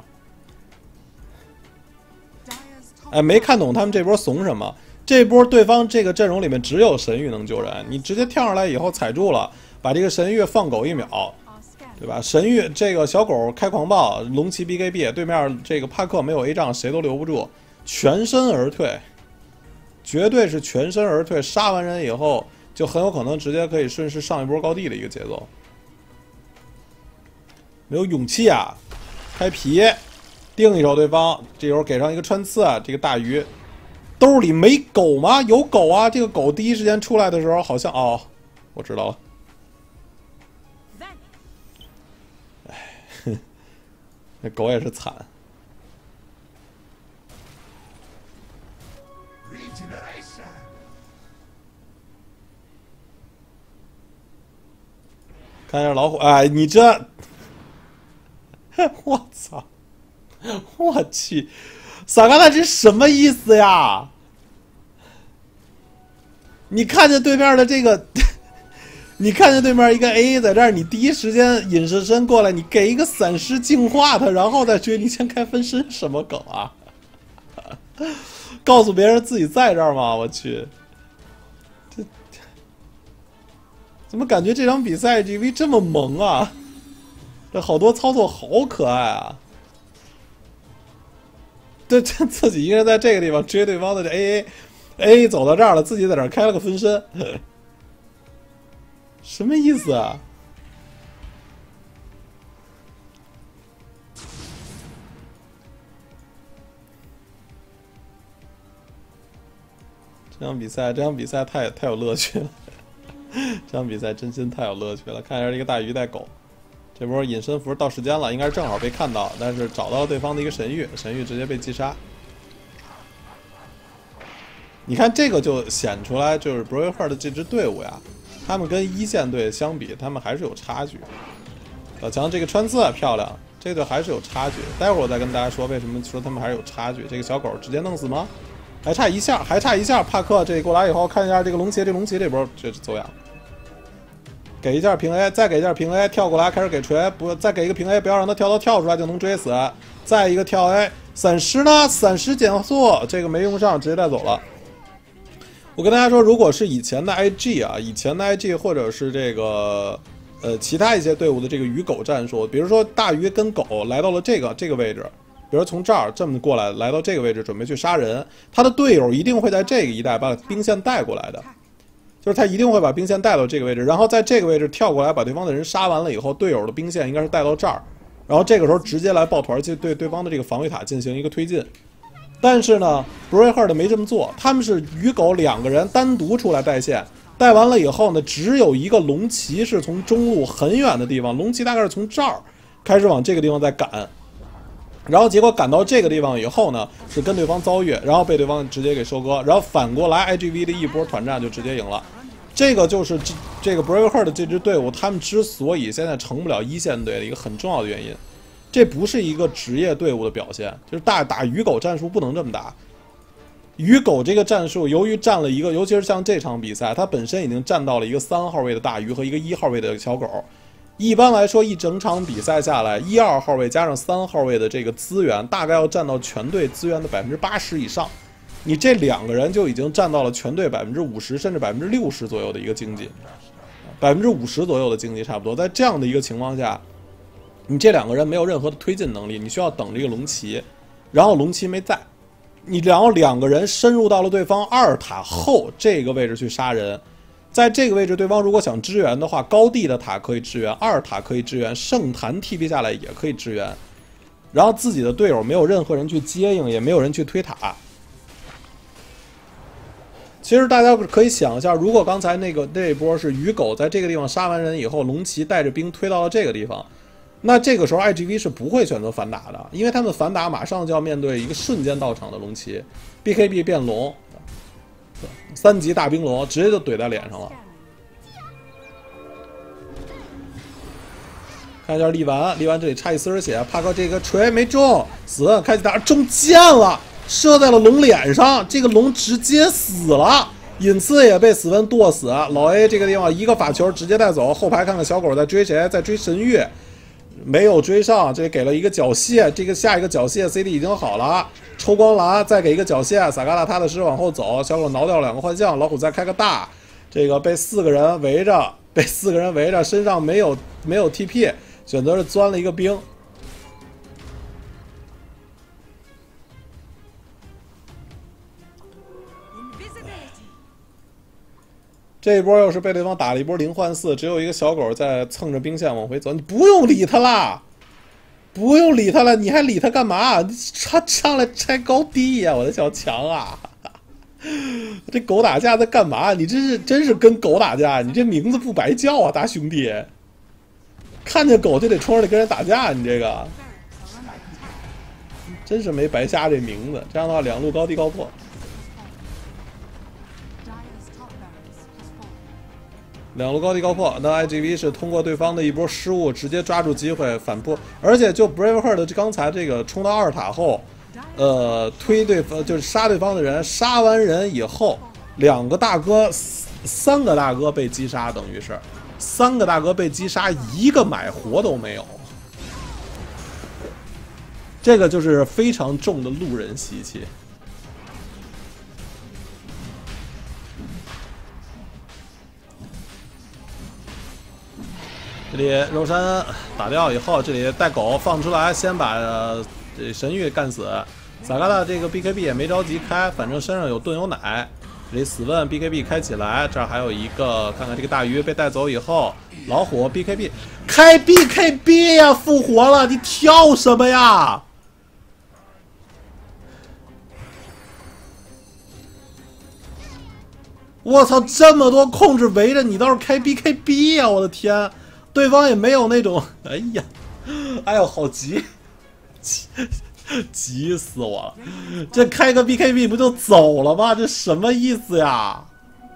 哎，没看懂他们这波怂什么。这波对方这个阵容里面只有神域能救人，你直接跳上来以后踩住了，把这个神域放狗一秒，对吧？神域这个小狗开狂暴，龙骑 B K B， 对面这个帕克没有 A 杖，谁都留不住，全身而退。绝对是全身而退，杀完人以后就很有可能直接可以顺势上一波高地的一个节奏。没有勇气啊！开皮，定一手对方，这时候给上一个穿刺啊！这个大鱼兜里没狗吗？有狗啊！这个狗第一时间出来的时候好像哦，我知道了。哎，那狗也是惨。看一下老虎，哎，你这，我操，我去，萨嘎纳这什么意思呀？你看见对面的这个，你看见对面一个 A 在这儿，你第一时间隐身身过来，你给一个散失净化他，然后再追，你先开分身，什么梗啊？告诉别人自己在这儿吗？我去。怎么感觉这场比赛 G V 这么萌啊？这好多操作好可爱啊！对，这自己一个人在这个地方追对方的这 A A A 走到这儿了，自己在这儿开了个分身，什么意思啊？这场比赛，这场比赛太太有乐趣了。这场比赛真心太有乐趣了！看一下这个大鱼带狗，这波隐身符到时间了，应该是正好被看到，但是找到了对方的一个神域，神域直接被击杀。你看这个就显出来，就是 Braveheart 的这支队伍呀，他们跟一线队相比，他们还是有差距。小强这个穿刺漂亮，这个还是有差距。待会儿我再跟大家说为什么说他们还是有差距。这个小狗直接弄死吗？还差一下，还差一下。帕克这过来以后，看一下这个龙骑，这龙骑这波这走样。 给一下平 A， 再给一下平 A， 跳过来开始给锤，不再给一个平 A， 不要让他跳到跳出来就能追死。再一个跳 A， 闪失呢？闪失减速，这个没用上，直接带走了。我跟大家说，如果是以前的 I G 啊，以前的 I G 或者是这个呃其他一些队伍的这个鱼狗战术，比如说大鱼跟狗来到了这个这个位置，比如从这儿这么过来，来到这个位置准备去杀人，他的队友一定会在这个一带把兵线带过来的，就是他一定会把兵线带到这个位置，然后在这个位置跳过来把对方的人杀完了以后，队友的兵线应该是带到这儿，然后这个时候直接来抱团去对对方的这个防卫塔进行一个推进。但是呢 ，Braveheart 没这么做，他们是鱼狗两个人单独出来带线，带完了以后呢，只有一个龙骑是从中路很远的地方，龙骑大概是从这儿开始往这个地方在赶，然后结果赶到这个地方以后呢，是跟对方遭遇，然后被对方直接给收割，然后反过来 I G V 的一波团战就直接赢了。这个就是这这个 Braveheart 这支队伍，他们之所以现在成不了一线队的一个很重要的原因。这不是一个职业队伍的表现，就是大打鱼狗战术不能这么打。鱼狗这个战术，由于占了一个，尤其是像这场比赛，它本身已经占到了一个三号位的大鱼和一个一号位的小狗。一般来说，一整场比赛下来，一二号位加上三号位的这个资源，大概要占到全队资源的百分之八十以上。你这两个人就已经占到了全队百分之五十甚至百分之六十左右的一个经济，百分之五十左右的经济差不多。在这样的一个情况下，你这两个人没有任何的推进能力，你需要等这个龙骑，然后龙骑没在，你然后两个人深入到了对方二塔后这个位置去杀人，在这个位置对方如果想支援的话，高地的塔可以支援，二塔可以支援，圣坛 T P 下来也可以支援，然后自己的队友没有任何人去接应，也没有人去推塔。其实大家可以想一下，如果刚才那个那一波是鱼狗在这个地方杀完人以后，龙骑带着兵推到了这个地方，那这个时候 I G V 是不会选择反打的，因为他们反打马上就要面对一个瞬间到场的龙骑 ，B K B 变龙，三级大冰龙直接就怼在脸上了。看一下力丸，力丸这里差一丝血，帕克这个锤没中，死，开启打中箭了，射在了龙脸上，这个龙直接死了。隐刺也被死温剁死，老 A 这个地方一个法球直接带走，后排看看小狗在追谁，在追神域。没有追上，这给了一个缴械，这个下一个缴械 C D 已经好了，抽光蓝，再给一个缴械，萨嘎拉踏踏实实往后走，小狗挠掉两个幻象，老虎再开个大，这个被四个人围着，被四个人围着，身上没有没有 T P， 选择是钻了一个冰。这一波又是被对方打了一波零换四，只有一个小狗在蹭着兵线往回走，你不用理他啦，不用理他了，你还理他干嘛？你他上来拆高低呀、啊，我的小强啊！这狗打架在干嘛？你这是真是跟狗打架，你这名字不白叫啊，大兄弟！看见狗就得冲上来跟人打架，你这个真是没白瞎这名字。这样的话，两路高低高破。两路高低高破，那 I G V 是通过对方的一波失误，直接抓住机会反扑，而且就 Braveheart 刚才这个冲到二塔后，呃，推对方就是杀对方的人，杀完人以后，两个大哥、三个大哥被击杀，等于是三个大哥被击杀，一个买活都没有，这个就是非常重的路人习气。这里肉山打掉以后，这里带狗放出来，先把、呃、这神域干死。萨嘎达这个 B K B 也没着急开，反正身上有盾有奶。这里死问 B K B 开起来，这儿还有一个，看看这个大鱼被带走以后，老虎 B K B 开 B K B 呀，复活了，你跳什么呀？我操，这么多控制围着你，倒是开 B K B 呀！我的天！对方也没有那种，哎呀，哎呦，好急，急急死我了！这开个 B K B 不就走了吗？这什么意思呀？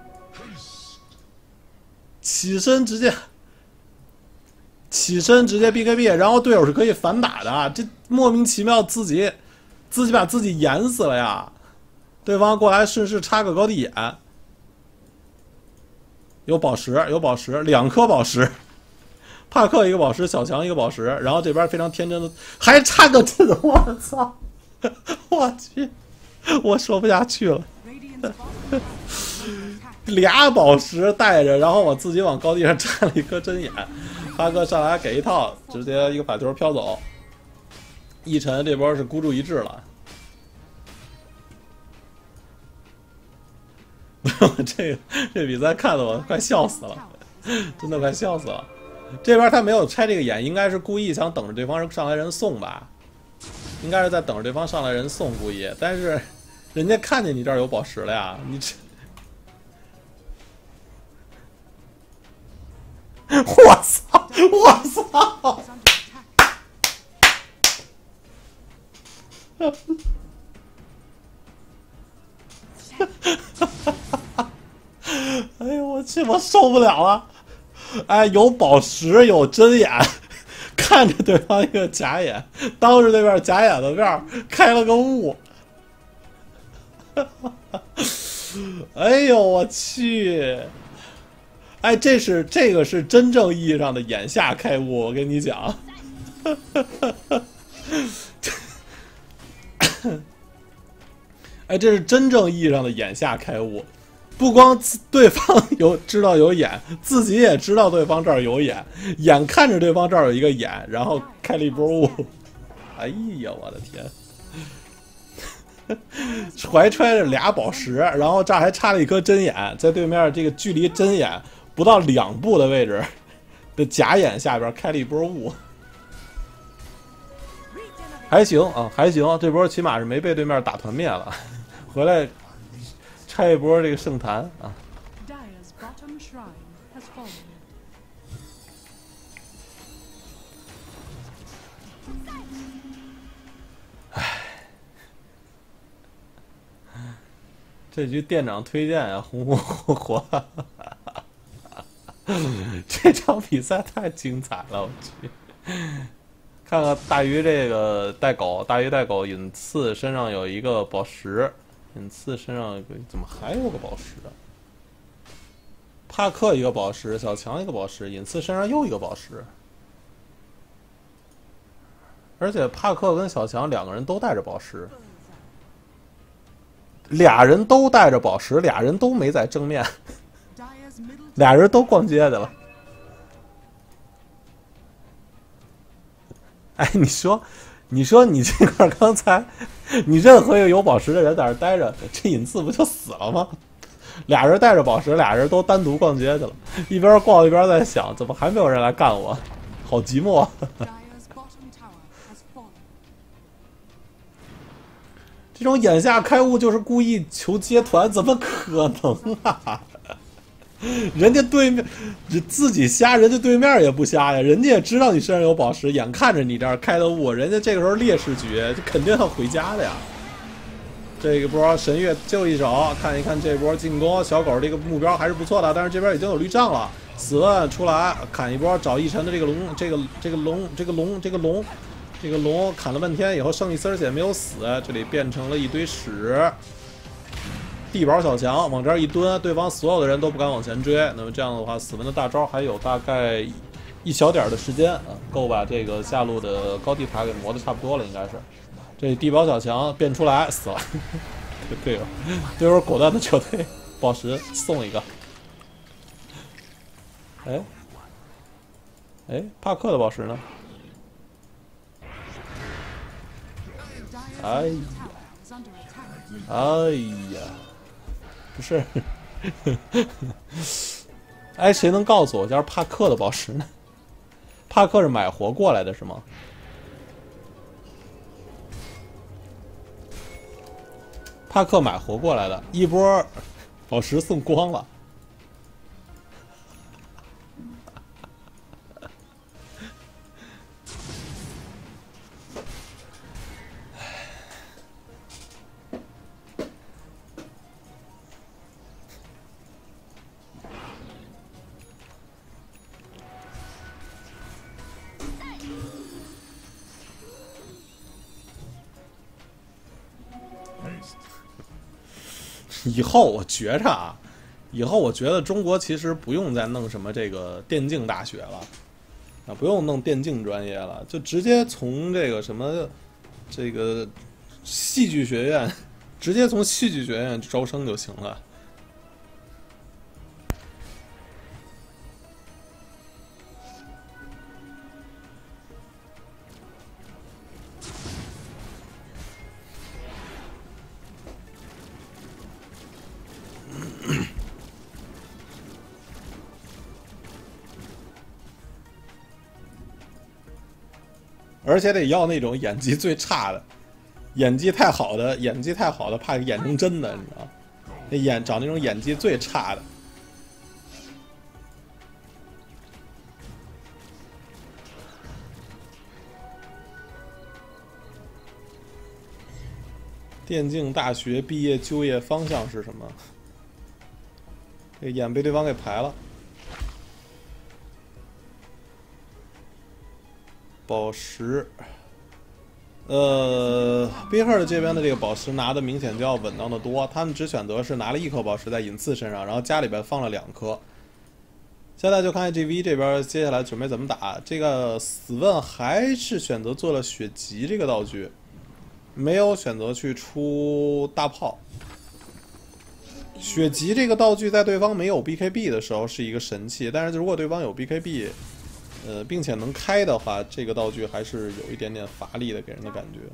起身直接，起身直接 B K B， 然后队友是可以反打的，这莫名其妙自己自己把自己演死了呀！对方过来顺势插个高地眼。 有宝石，有宝石，两颗宝石。帕克一个宝石，小强一个宝石，然后这边非常天真的，还差个这个，我操！我去，我说不下去了。俩宝石带着，然后我自己往高地上站了一颗针眼。帕克上来给一套，直接一个法球飘走。一晨这波是孤注一掷了。这个这比赛看得我快笑死了，真的快笑死了。这边他没有拆这个眼，应该是故意想等着对方上来人送吧，应该是在等着对方上来人送故意，但是人家看见你这儿有宝石了呀，你这，我操，我操！哎呦我去，我受不了了！哎，有宝石，有针眼，看着对方一个假眼，当着对面假眼的面开了个雾。哎呦我去！哎，这是这个是真正意义上的眼下开悟，我跟你讲。哎，这是真正意义上的眼下开悟。不光对方有知道有眼，自己也知道对方这儿有眼，眼看着对方这儿有一个眼，然后开了一波雾。哎呀，我的天！怀揣着俩宝石，然后这儿还插了一颗针眼，在对面这个距离针眼不到两步的位置的假眼下边开了一波雾。还行啊，还行，这波起码是没被对面打团灭了，回来。开一波这个圣坛啊！唉，这局店长推荐啊，红红火火，这场比赛太精彩了，我去！看看大鱼这个带狗，大鱼带狗隐刺身上有一个宝石。隐刺身上怎么还有个宝石啊？帕克一个宝石，小强一个宝石，隐刺身上又一个宝石。而且帕克跟小强两个人都带着宝石，俩人都带着宝石，俩人都没在正面，俩人都逛街去了。哎，你说。你说你这块刚才，你任何一个有宝石的人在这待着，这隐刺不就死了吗？俩人带着宝石，俩人都单独逛街去了，一边逛一边在想，怎么还没有人来干我？好寂寞。这种眼下开悟就是故意求接团，怎么可能啊？人家对面自己瞎，人家对面也不瞎呀，人家也知道你身上有宝石，眼看着你这儿开的雾，人家这个时候劣势局就肯定要回家的呀。这个波神月救一手，看一看这波进攻，小狗这个目标还是不错的，但是这边已经有绿障了，死问出来砍一波，找一晨的这个龙，这个这个龙，这个龙，这个龙，这个龙砍了半天以后剩一丝血没有死，这里变成了一堆屎。地保小强往这儿一蹲，对方所有的人都不敢往前追。那么这样的话，死文的大招还有大概一小点的时间啊，够把这个下路的高地塔给磨得差不多了，应该是。这地保小强变出来死了，队友，队友果断的撤退，宝石送一个。哎，哎，帕克的宝石呢？哎呀，哎呀。不是，哎，谁能告诉我，家是帕克的宝石呢？帕克是买活过来的是吗？帕克买活过来的，一波宝石送光了。以后我觉着啊， 以后我觉得中国其实不用再弄什么这个电竞大学了，啊，不用弄电竞专业了，就直接从这个什么这个戏剧学院，直接从戏剧学院招生就行了。而且得要那种演技最差的，演技太好的，演技太好的怕演成真的，你知道吗？那演找那种演技最差的。电竞大学毕业就业方向是什么？这眼被对方给排了。宝石，呃，宾赫尔这边的这个宝石拿的明显就要稳当的多，他们只选择是拿了一颗宝石在隐刺身上，然后家里边放了两颗。现在就看 G V 这边接下来准备怎么打。这个死问还是选择做了血击这个道具，没有选择去出大炮。血击这个道具在对方没有 B K B 的时候是一个神器，但是如果对方有 B K B。呃，并且能开的话，这个道具还是有一点点乏力的，给人的感觉。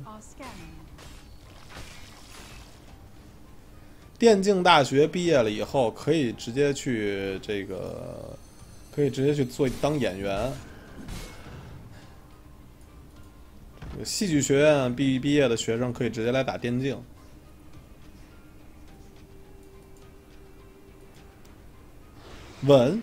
电竞大学毕业了以后，可以直接去这个，可以直接去做当演员。戏剧学院毕毕业的学生可以直接来打电竞。稳。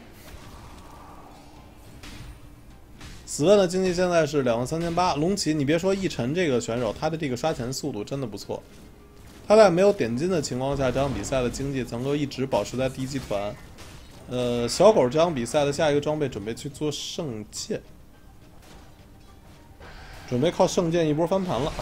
死问的经济现在是两万三千八。龙骑，你别说奕晨这个选手，他的这个刷钱速度真的不错。他在没有点金的情况下，这场比赛的经济能够一直保持在第一集团。呃，小狗这场比赛的下一个装备准备去做圣剑，准备靠圣剑一波翻盘了。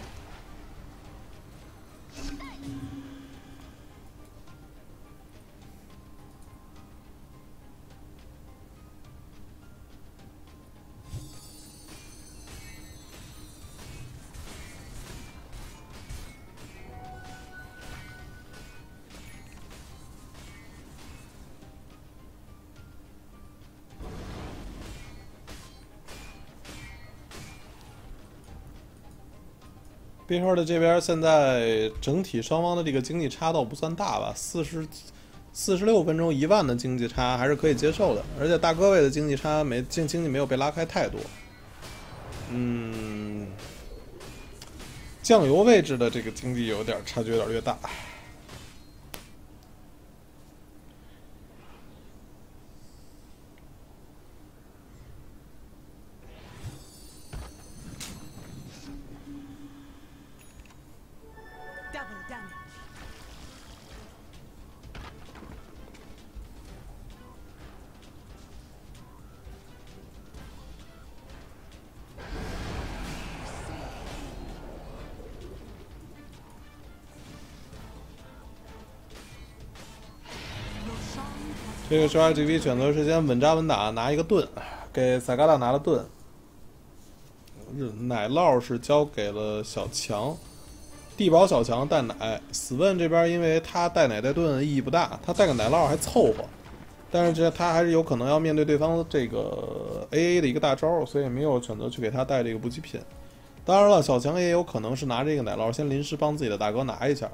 宾赫的这边现在整体双方的这个经济差倒不算大吧，四十四十六分钟一万的经济差还是可以接受的，而且大哥位的经济差没经经济没有被拉开太多。嗯，酱油位置的这个经济有点差距，有点略大。这个时候 I G V 选择是先稳扎稳打，拿一个盾，给萨嘎达拿了盾。奶酪是交给了小强，地保小强带奶。死问这边因为他带奶带盾意义不大，他带个奶酪还凑合，但是这他还是有可能要面对对方这个 A A 的一个大招，所以没有选择去给他带这个补给品。当然了，小强也有可能是拿这个奶酪先临时帮自己的大哥拿一下。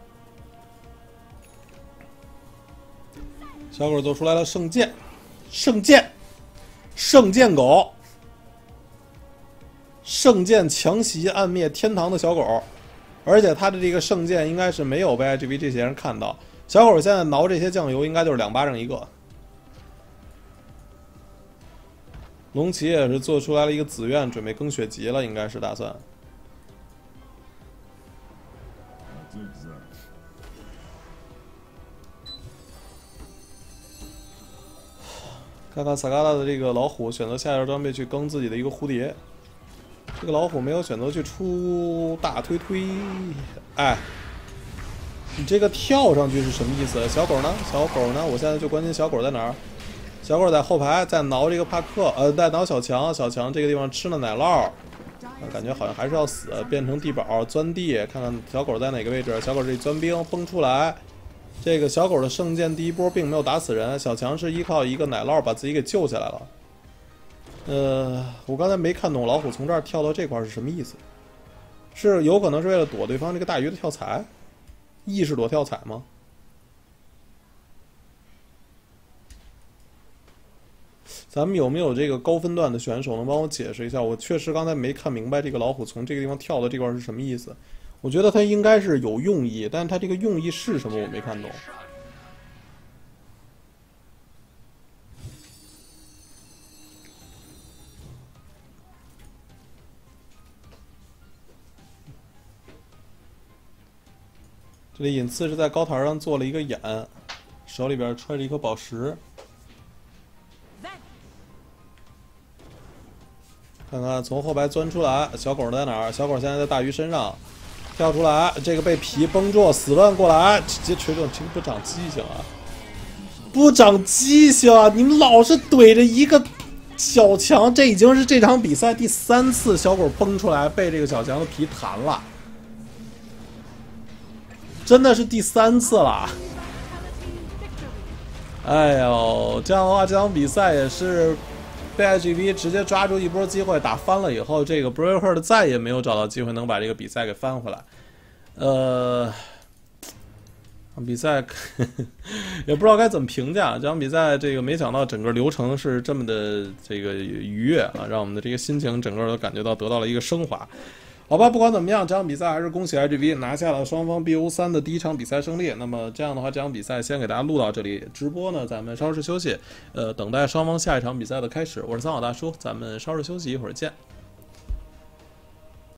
小狗做出来了圣剑，圣剑，圣剑狗，圣剑强袭暗灭天堂的小狗，而且他的这个圣剑应该是没有被 I G V 这些人看到。小狗现在挠这些酱油，应该就是两巴掌一个。龙骑也是做出来了一个紫苑，准备更血级了，应该是打算。看看萨嘎达的这个老虎选择下一件装备去更自己的一个蝴蝶，这个老虎没有选择去出大推推，哎， 你这个跳上去是什么意思？小狗呢？小狗呢？我现在就关心小狗在哪儿。小狗在后排，在挠这个帕克，呃，在挠小强。小强这个地方吃了奶酪，啊，感觉好像还是要死，变成地堡钻地。看看小狗在哪个位置？小狗这里钻冰崩出来。这个小狗的圣剑第一波并没有打死人，小强是依靠一个奶酪把自己给救下来了。呃，我刚才没看懂老虎从这儿跳到这块是什么意思？是有可能是为了躲对方这个大鱼的跳财？意识躲跳彩吗？咱们有没有这个高分段的选手能帮我解释一下？我确实刚才没看明白这个老虎从这个地方跳到这块是什么意思。我觉得他应该是有用意，但是他这个用意是什么我没看懂。这里隐刺是在高台上做了一个眼，手里边揣着一颗宝石。看看从后排钻出来，小狗在哪儿？小狗现在在大鱼身上跳出来，这个被皮绷住，死乱过来，直接锤中，这个不长记性啊！不长记性啊！你们老是怼着一个小强，这已经是这场比赛第三次小狗崩出来被这个小强的皮弹了。真的是第三次了，哎呦，这样的话，这场比赛也是被 I G V 直接抓住一波机会打翻了以后，这个 Braveheart 再也没有找到机会能把这个比赛给翻回来。呃，比赛也不知道该怎么评价这场比赛，这个没想到整个流程是这么的这个愉悦啊，让我们的这个心情整个都感觉到得到了一个升华。好吧，不管怎么样，这场比赛还是恭喜 I G V 拿下了双方 B O 三 的第一场比赛胜利。那么这样的话，这场比赛先给大家录到这里，直播呢咱们稍事休息，呃，等待双方下一场比赛的开始。我是三好大叔，咱们稍事休息，一会儿见。